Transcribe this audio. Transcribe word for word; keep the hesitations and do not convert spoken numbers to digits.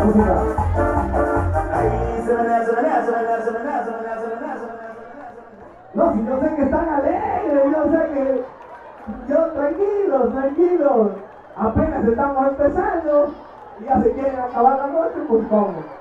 música. Ahí se menea, se menea, se menea, se menea, se menea, se menea, se menea. No, si yo sé que están alegres, yo sé que... Yo, tranquilos, tranquilos. Apenas estamos empezando y ya se quieren acabar la noche, pues cómo.